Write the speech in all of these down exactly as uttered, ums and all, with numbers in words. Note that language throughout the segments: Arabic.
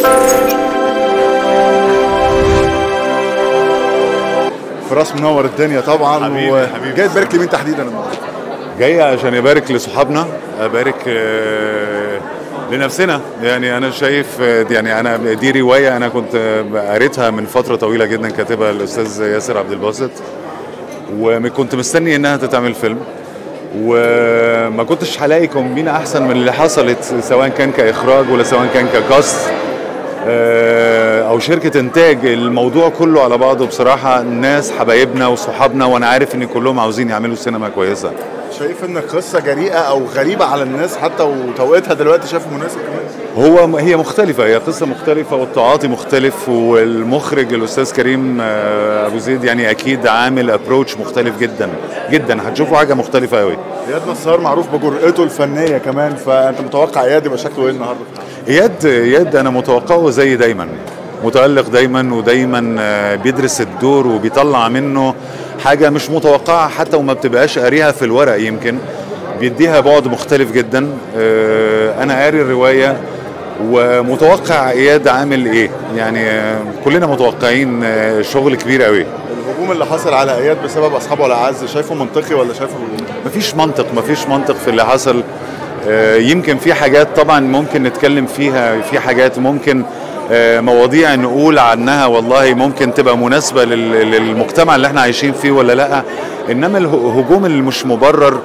فراس منور الدنيا طبعا. حبيبي حبيبي. جاي تبارك لمين تحديدا النهارده؟ جاي عشان يبارك لصحابنا، ابارك آه، لنفسنا. يعني انا شايف آه، يعني انا دي روايه انا كنت آه، قريتها من فتره طويله جدا، كاتبها الاستاذ ياسر عبد الباسط، وكنت مستني انها تتعمل فيلم، وما كنتش هلاقي كومبينه احسن من اللي حصلت، سواء كان كاخراج ولا سواء كان ككاست او شركه انتاج. الموضوع كله على بعضه بصراحه ناس حبايبنا وصحابنا، وانا عارف ان كلهم عاوزين يعملوا سينما كويسه. شايف ان قصه جريئه او غريبه على الناس حتى، وتوقيتها دلوقتي شايفه مناسب كمان؟ هو هي مختلفه، هي قصه مختلفه والتعاطي مختلف، والمخرج الاستاذ كريم ابو زيد يعني اكيد عامل ابروتش مختلف جدا جدا، هتشوفوا حاجه مختلفه قوي. اياد نصار معروف بجرأته الفنيه كمان، فانت متوقع اياد يبقى شكله ايه النهارده؟ اياد اياد انا متوقعه زي دايما، متألق دايما، ودايما بيدرس الدور وبيطلع منه حاجة مش متوقعة حتى وما بتبقاش قاريها في الورق، يمكن بيديها بعد مختلف جدا. أنا قاري الرواية ومتوقع إياد عامل إيه، يعني كلنا متوقعين شغل كبير قوي. الهجوم اللي حصل على اياد بسبب أصحابه الأعز شايفه منطقي ولا شايفه؟ مفيش منطق، مفيش منطق في اللي حصل. يمكن في حاجات طبعا ممكن نتكلم فيها، في حاجات ممكن مواضيع نقول عنها والله ممكن تبقى مناسبة للمجتمع اللي احنا عايشين فيه ولا لا، انما الهجوم اللي مش مبرر،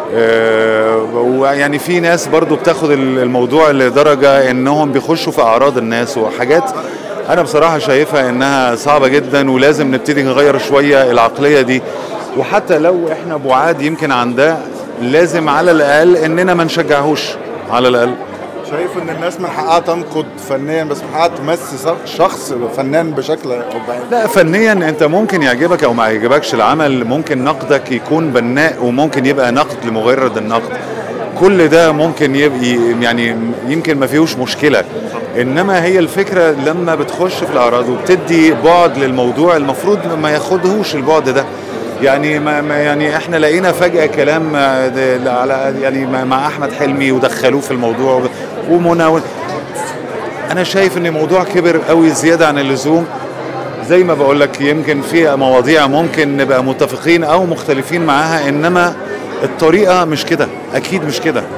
ويعني في ناس برضو بتاخد الموضوع لدرجة انهم بيخشوا في اعراض الناس وحاجات انا بصراحة شايفها انها صعبة جدا، ولازم نبتدي نغير شوية العقلية دي. وحتى لو احنا بعاد يمكن عن ده، لازم على الاقل اننا ما نشجعهوش على الاقل. شايف ان الناس من حقها تنقد فنيا بس من حقها تمس شخص فنان بشكل او بعيد؟ لا، فنيا انت ممكن يعجبك او ما يعجبكش العمل، ممكن نقدك يكون بناء وممكن يبقى نقد لمجرد النقد، كل ده ممكن يبقى يعني يمكن ما فيهوش مشكله. انما هي الفكره لما بتخش في الاعراض وبتدي بعد للموضوع المفروض ما ياخدهوش البعد ده. يعني ما يعني احنا لقينا فجأة كلام على يعني مع احمد حلمي ودخلوه في الموضوع ومنى. انا شايف ان الموضوع كبر قوي زيادة عن اللزوم. زي ما بقول لك يمكن في مواضيع ممكن نبقى متفقين او مختلفين معاها، انما الطريقة مش كده، اكيد مش كده.